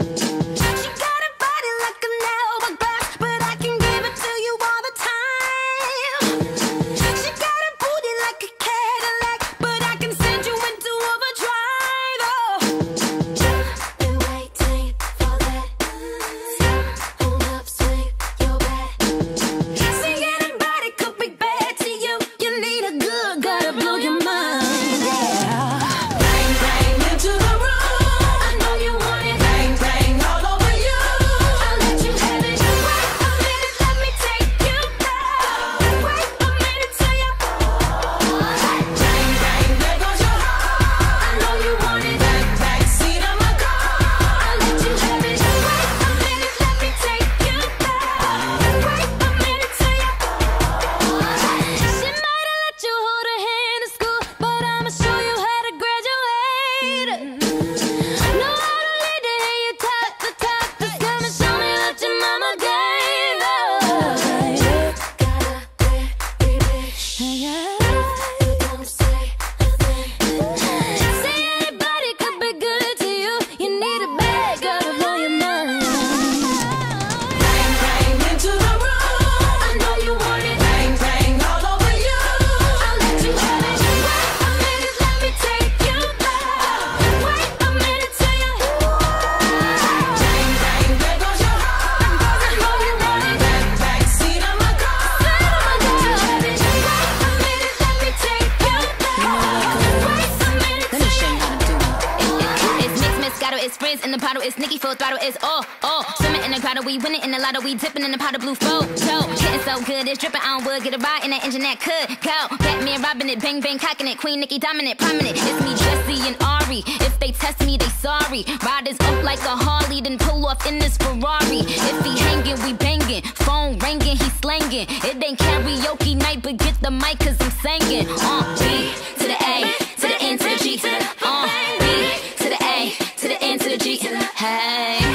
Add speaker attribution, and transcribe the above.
Speaker 1: She got a body like an hourglass, but I can give it to you all the time. She got a booty like a Cadillac, but I can send you into overdrive. Oh, been waiting for that. Hold up, swing your back. See, anybody could be bad to you. You need a good, gotta blow your mind. Yeah. Bang, bang into the room. I know you want it. Bang, bang all over you. I'll let you have it. Wait a minute, let me take you there. Wait a minute till you. Bang, bang, there goes your heart. I know you want it. Back seat of my car. I'll let you have it. Wait a minute, let me take you there. Wait a minute till you. She might have let you hold her hand in school, but I'ma show you how to graduate. Know how to lead to hear you talk the talk. Just come and show me what your mama gave. Got a very big but don't say a thing. Say anybody could be good to you. You need a bad girl to blow your mind. Bang, bang into the room. I know you want it. Bang, bang all over you. I'll let you have it. Wait a minute, let me take you there. Wait a minute till you. Bang, bang, there goes your heart. I know you want it. Back seat of my car. I'll let you have it. Wait a minute, let me take you there. Wait a minute
Speaker 2: Let me show you how to do it.
Speaker 3: It's mixed, Moscato, it's frizz in the bottle, it's Nicki full throttle, it's all. Swimming in the grotto, we winning in the lotto, we dipping in the pot of blue flow. Getting so good, it's dripping on wood, get a ride in that engine that could go. Batman robbing it, bang bang cocking it, Queen Nicki dominant, prominent. It's me, Jesse and Ari. If they test me, they sorry. Riders up like a Harley, then pull off in this Ferrari. If he hanging, we banging. Phone ringing, he slanging. It ain't karaoke night, but get the mic, cause I'm singing. B to the A, to the N to the G. B to the A, to the N to the G. Hey.